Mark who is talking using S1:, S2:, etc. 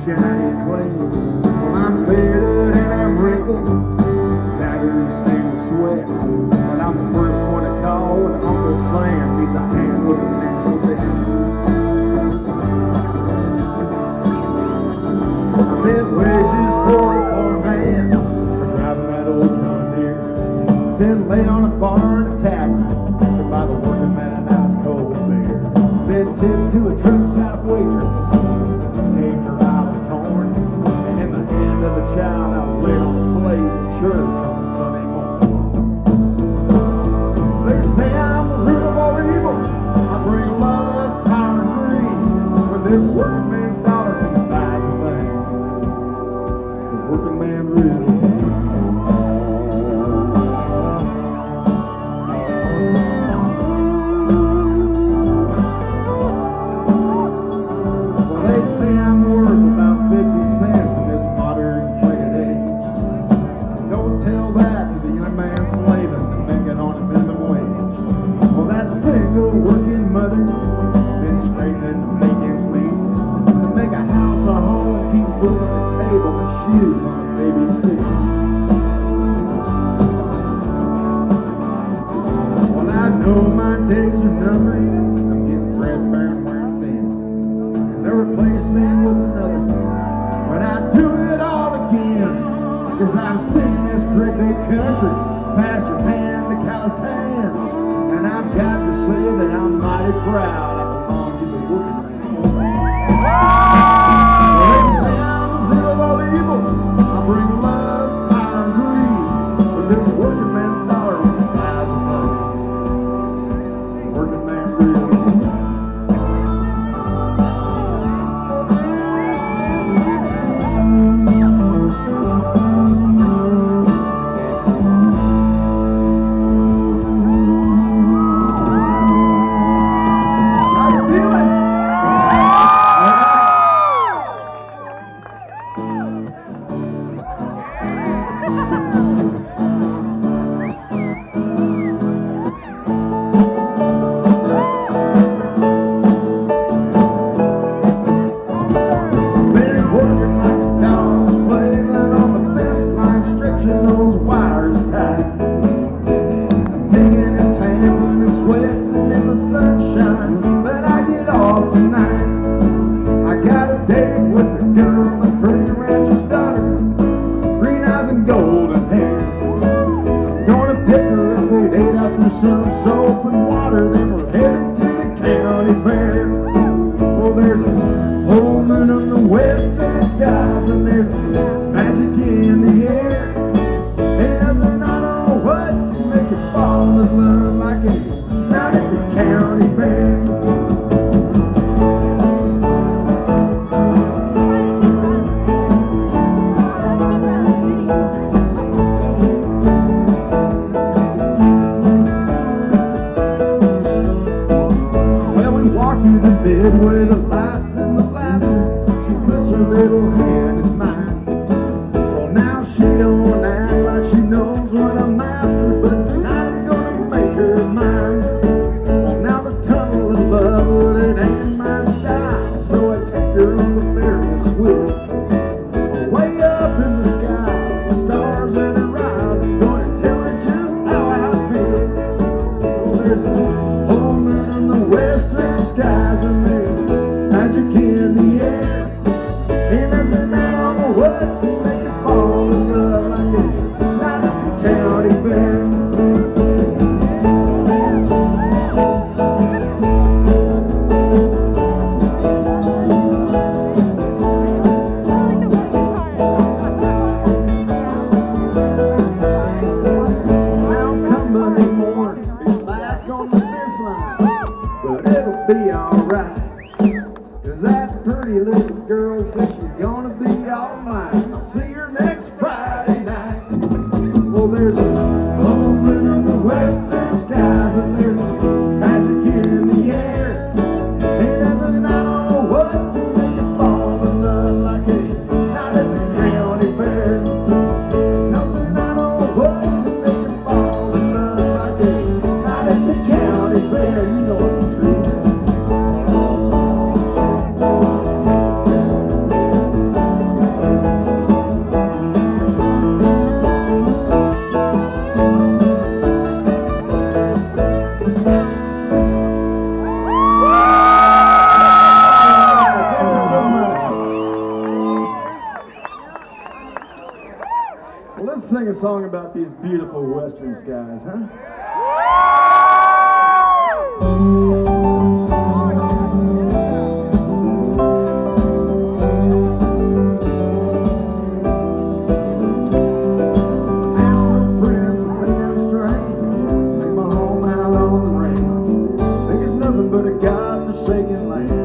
S1: shiny and clean. Well, I'm faded and I'm wrinkled, tattered and stained with sweat, but I'm the first one to call when Uncle Sam needs a hand with the natural debt. I bid wages for a farm hand, for driving that old John Deere, then laid on a bar in a tavern to buy the working man a nice cold beer. Bid tip to a truck stop waitress, taped her eye was torn, and in the hand of a child I was laid on the plate in church on a Sunday morning. They say I'm the root of all evil, I bring lust, power, and greed, when this working man's dollar can buy the thing the working man really needs.
S2: Let's sing a song about these beautiful western skies, huh?
S1: Forsaken land.